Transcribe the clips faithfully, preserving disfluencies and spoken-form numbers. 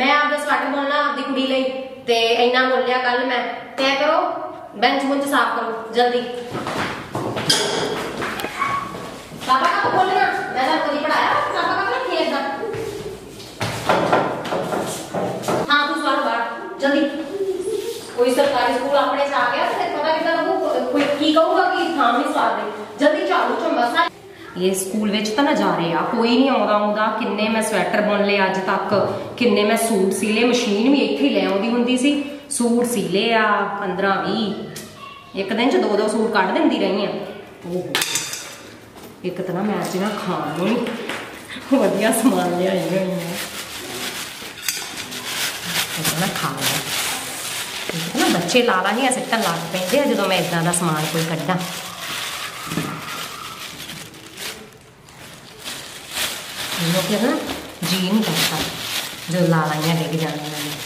मैं आपदा स्वेटर बुनना आपदी कुड़ी लई ते इन्ना मुल लिया कल मैं तय करो बेंच बुंच साफ करो जल्दी। पापा का बोलना मैं तो कभी पढ़ाया पापा का नहीं खेलदा। हाँ तू सवाल बाहर जल्दी। कोई सरकारी स्कूल अपने से आ गया तो फिर पता कितना लगू कोई की कहूगा कि हाँ नहीं स्वाद दे जल्दी चालू चंबा सा। ये स्कूल विच तां नज़ारे आ कोई नहीं आउंदा आउंदा किन्ने मैं स्वेटर बुन ले अज तक किन्ने मैं सूट सी ले मशीन भी इत्थे ले आउंदी हुंदी सी सूट सी ले आ पंद्रह भी एक दिन च दो दो सूट कढ दिंदी रही आ। ओहो एक तो ना मैं अज ना खाण नूं वधिया समान लिआई होई आ ना खा ला ना बच्चे लाला नहीं सिੱਟਣ ਲੱਗ ਪੈਂਦੇ ਆ ਜਦੋਂ ਮੈਂ ਇਦਾਂ ਦਾ ਸਮਾਨ ਕੋਈ ਕੱਢਾਂ। ਇਹਨੂੰ ਫਿਰ ਨਾ ਜੀ ਨਹੀਂ ਕਰਦਾ ਜੋ ਲਾਲਾਈਆਂ ਡਿੱਗ ਜਾਂਦੀਆਂ ਨੇ।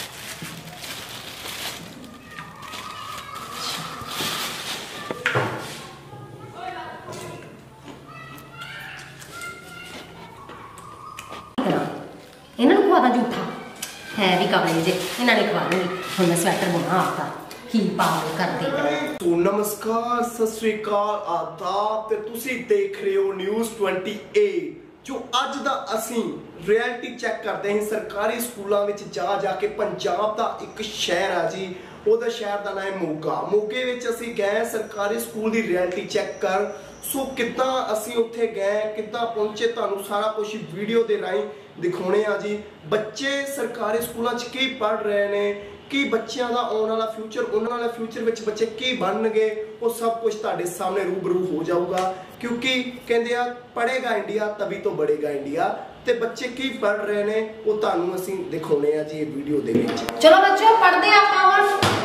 ਇਹਨਾਂ ਨੂੰ ਖਵਾਦਾ ਝੂਠਾ है भी कमरे जे इन्होंने खवा दूंगी हम मैं स्वेटर बुना आपका की पाव कर दे। तो नमस्कार सत श्री अकाल आदाब ते तुसी देख रहे हो न्यूज़ अट्ठाईस जो अज दा असी रियलिटी चेक करते हैं सरकारी स्कूलों में जा जाके पंजाब का एक शहर है जी ਉਹਦਾ शहर का नाम है मोगा मोगे विच असी गए सरकारी स्कूल की रियलिटी चेक कर सो कितना असी उत्थे गए कितना पहुंचे तुहानू सारा कुछ वीडियो दे राही दिखाने आ जी। बच्चे सरकारी स्कूलों च की पढ़ रहे हैं कि बच्चों का आने वाला फ्यूचर उन्होंने वाले फ्यूचर में बच्चे की बननगे वो सब कुछ तुहाडे सामने रूबरू हो जाऊगा क्योंकि कहते हैं पढ़ेगा इंडिया तभी तो बढ़ेगा इंडिया ते बच्चे की पढ़ रहे हैं वो तुहानू असी दिखाने आ जी ये वीडियो दे विच। चलो बच्चों पढ़दे आपां हुण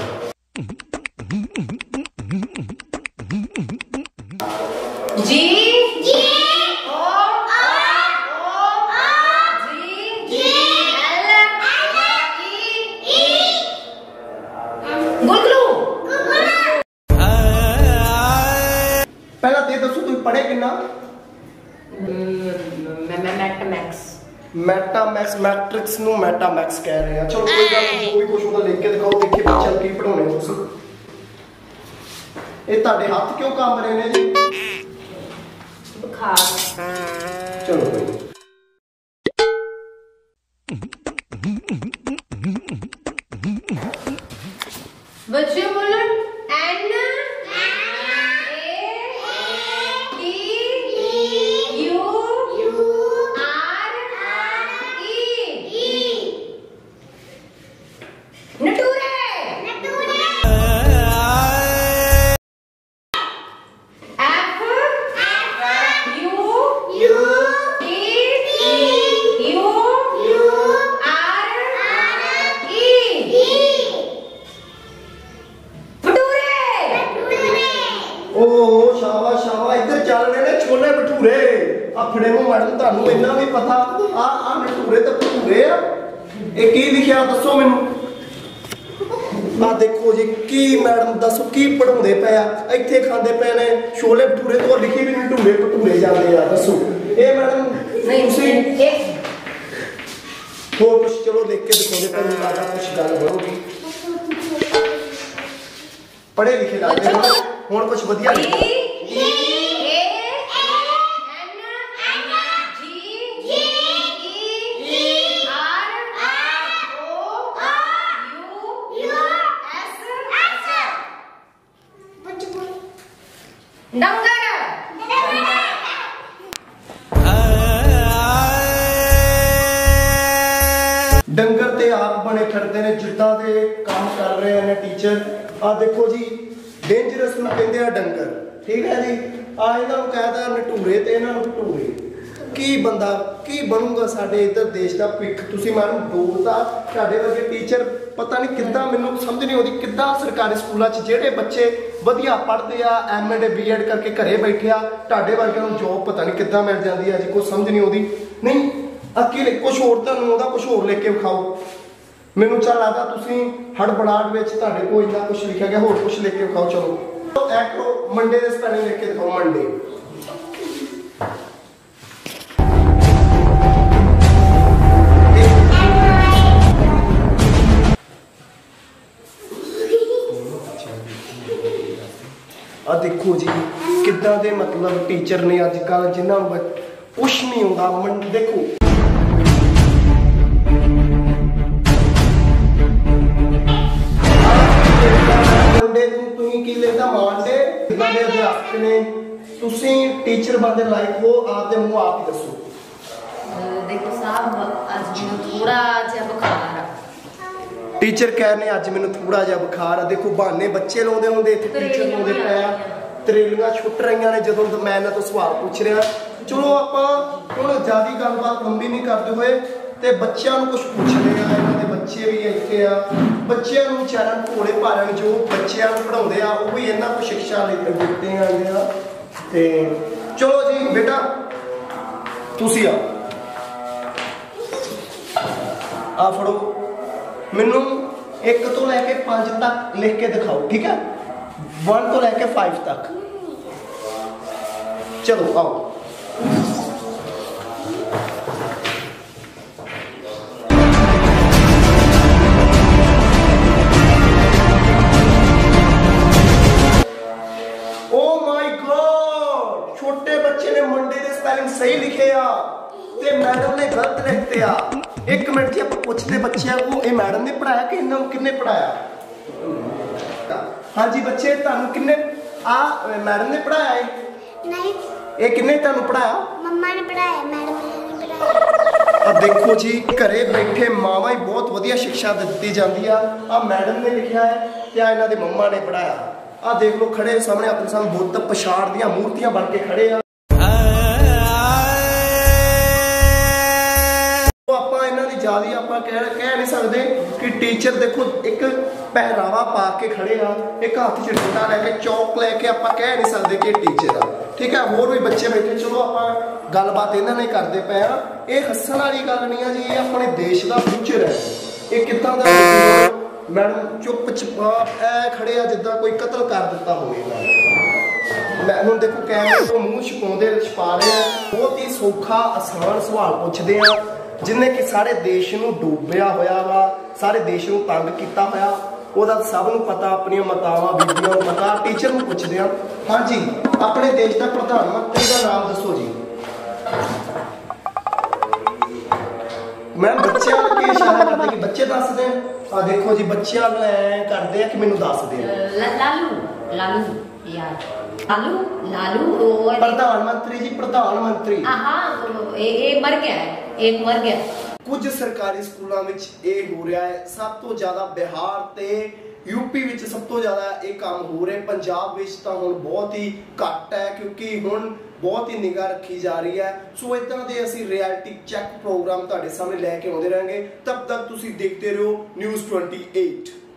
जी जी ओ आ ओ आ जी जी एल ई ई गुलगुलू पहला ते दसो तुम पढ़े कितना मैथमैटिक्स मैटामैक्स मैट्रिक्स नु मैटामैक्स कह रहे हैं। चलो कोई गल नहीं कोई कुछ उदा लिख के दिखाओ देखिए बच्चे की पढ़ाने तुसी ये ताड़े हाथ क्यों काम रहे ने जी बुखार। चलो कोई बच्चे बोलो एन छोले भटूरे अपने मुंह मैडम तुहानू इन्ना भी पता आ आ भटूरे ते भटूरे आ ए की लिखिया दसो मैनू आ देखो जी की मैडम दसो की पढ़ाउंदे पे आ इत्थे खांदे पे ने छोले भटूरे तो लिखी भी भटूरे भटूरे जांदे आ दसो ए मैडम नहीं तुसी हो कुछ चलो देख के दिखाओ पे लागा कुछ गल बनोगी पढ़े लिखे लगदे हुण कुछ वधिया डंगर डंगर ते आप बने फिरते ने जिद्दां दे काम कर रहे हैं टीचर आ देखो जी डेंजरस नूं कहंदे आ डंगर ठीक है जी आ इन्हां नूं कहदा नटूरे ते इन्हां नूं भटूरे की बंदा की बनूगा साडे इधर देश दा भविख तुसीं मैनूं बोलदा साडे वर्गे टीचर पता नहीं किद्दां मैनूं समझ नहीं आउंदी किद्दां सरकारी स्कूलों च जिहड़े बच्चे वधिया पढ़ते आ एम एड बी एड करके घरे बैठे आ तुहाडे वर्गिਆਂ ਨੂੰ जॉब पता नहीं किद्दां मिल जाती है अज कुछ समझ नहीं आउंदी नहीं अकेले कुछ होर तुहानूं आउंदा कुछ होर लिख के विखाओ मैनूं चल लगदा तुसीं हड़बड़ाहट विच तुहाडे कोल इन्ना कुछ लिखिया गया होर कुछ लिख के विखाओ चलो तो ऐ करो मंडे दे स्पैलिंग लिख के दिखाओ मंडे देखो जी किद्दां दे मतलब टीचर ने अजकल जिन्होंने कुछ नहीं होंदा। देखो मंडे नूं तुसीं की लेदा मानडे किद्दां दे अध्यापक ने तुसीं टीचर बनदे लायक हो आपदे मूंह आप ही दसो। देखो साहब आज मैनूं थोड़ा जिहा बुखार आ। टीचर कह रहे अज मैनूं थोड़ा जिहा बुखार आ। देखो बहाने बच्चे लाउंदे हुंदे इत्थे टीचर लाउंदे पए आ। तरेलियां छुट रही ने जदों मैं इन्हां तों सवाल पूछ रहा। चलो आपां हुण ज़्यादा गलबात लंबी नहीं करदे होए ते बच्चों को कुछ पूछने आ। इन्हां दे बच्चे भी इत्थे आ। बच्चों को विचारां भोले भाले जो बच्चों को पढ़ाउंदे आ वो भी इन्हां को शिक्षा दित्ते आंदे आ। ते चलो जी बेटा तुसीं आओ आ फड़ो मैनू एक तो लैके पांच तक लिख के दिखाओ ठीक है। वन तो लैके फाइव तक चलो आओ। ओ माय गॉड छोटे बच्चे ने मंडे दे स्पेलिंग सही लिखे आ ते मैडम ने गलत लिखते आ। एक मिनट जी आप पूछते बच्चों को ये मैडम ने पढ़ाया कि इन्होंने किन्ने पढ़ाया। हाँ जी बच्चे तुहानू किन्ने आ मैडम ने पढ़ाया है? नहीं ये किन्ने तुहानू पढ़ाया? मम्मा ने पढ़ाया मैडम ने पढ़ाया। अब देखो जी घरे बैठे मावा ही बहुत वधिया शिक्षा दी जाती है। आ मैडम ने लिखा है या इन्हां दे मम्मा ने पढ़ाया। आ देख लो खड़े सामने अपने सामने बुत पछाड़ दियां मूर्तियां बन के खड़े आ। ज्यादा आप कह कह नहीं सकते कि टीचर देखो एक पहरावा पा के खड़े आ एक हाथ च डंडा लैके चौक लैके आप कह नहीं सकते कि टीचर आ ठीक है। होर भी बच्चे बैठे चलो आप गलबात इन्हां ने करते पे आ। ये हस्सण वाली गल नहीं है जी ये अपने देश का फ्यूचर है। ये कितना दा मैडम चुप चपाप ऐ खड़े आ जिद्दां कोई कतल कर दिता होवेगा। मैं हुण देखो कैमरे तो मूँह छुपाउंदे छुपा रहे हैं। बहुत ही सौखा आसान सवाल पूछते हैं जिन्हें कि सारे देश नूं डूबिया होया वा सारे देश नूं तंग किया होया ओहदा सब नूं पता अपनियां मातावां बीबियां नूं पता। टीचर नूं पुछदे आ हाँ जी अपने देश का प्रधानमंत्री का नाम दसो जी। मैं बच्चों के इशारा करते कि बच्चे दस दें। आ देखो जी बच्चों ऐ करते हैं कि मैनूं दस दें। लालू लालू यार लालू लालू प्रधानमंत्री जी प्रधानमंत्री हाँ ये मर गया है एक मर गया। कुछ सरकारी स्कूलों में ये हो रहा है। सब तो ज्यादा बिहार ते यूपी विच सब तो ज्यादा ये काम हो रहे। पंजाब विच तां हुण बहुत ही घट है क्योंकि हुण बहुत ही निगाह रखी जा रही है। सो इदां दे असीं रियलिटी चैक प्रोग्राम तुहाडे सामने लैके आउंदे रहांगे। तब तक तुसीं देखते रहो न्यूज़ ट्वेंटी एट।